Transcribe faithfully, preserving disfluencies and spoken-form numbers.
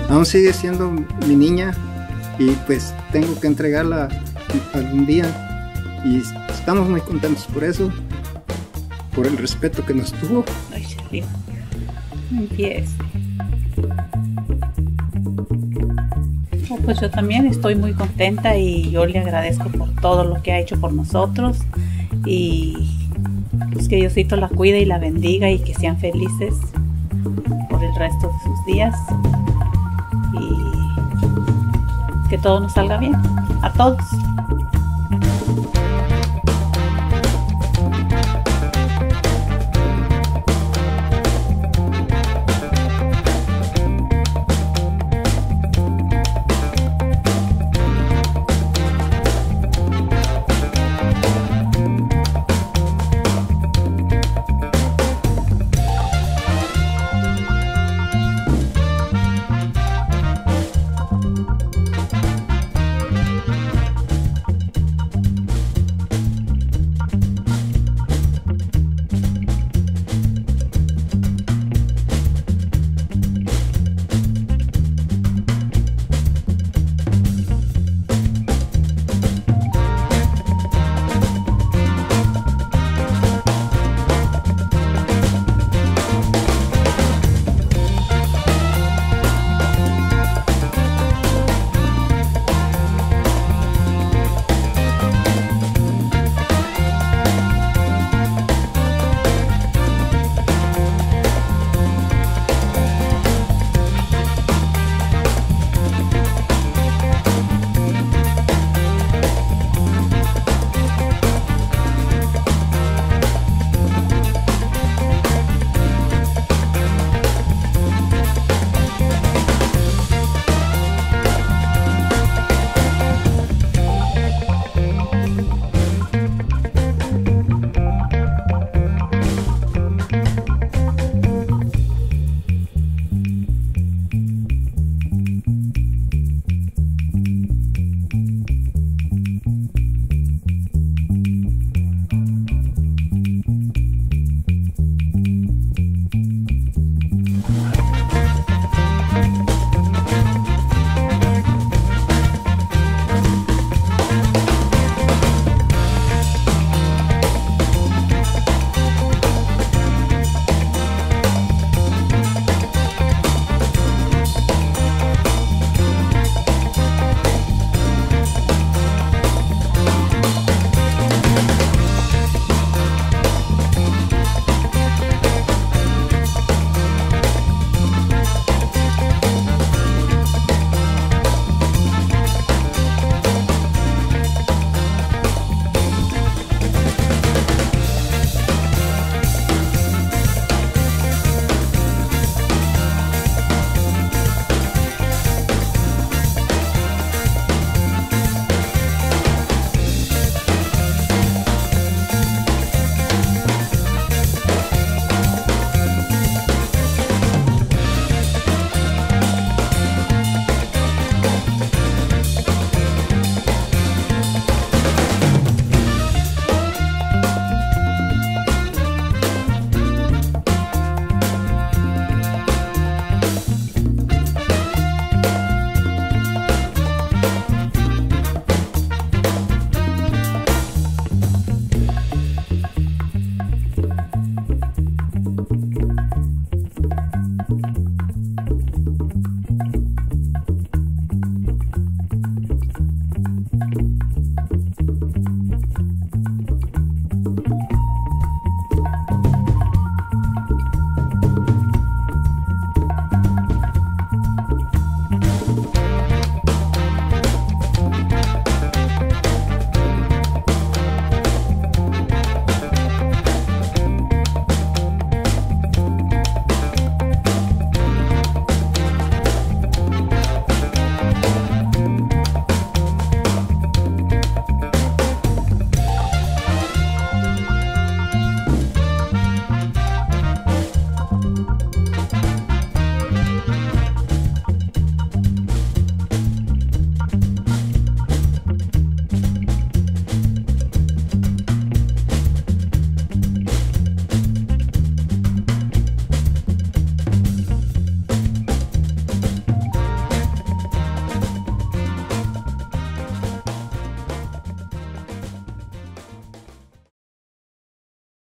aún sigue siendo mi niña y pues tengo que entregarla algún día y estamos muy contentos por eso, por el respeto que nos tuvo. Ay, Dios. Empiece. Oh, pues yo también estoy muy contenta y yo le agradezco por todo lo que ha hecho por nosotros y pues que Diosito la cuide y la bendiga y que sean felices por el resto de sus días y que todo nos salga bien, a todos.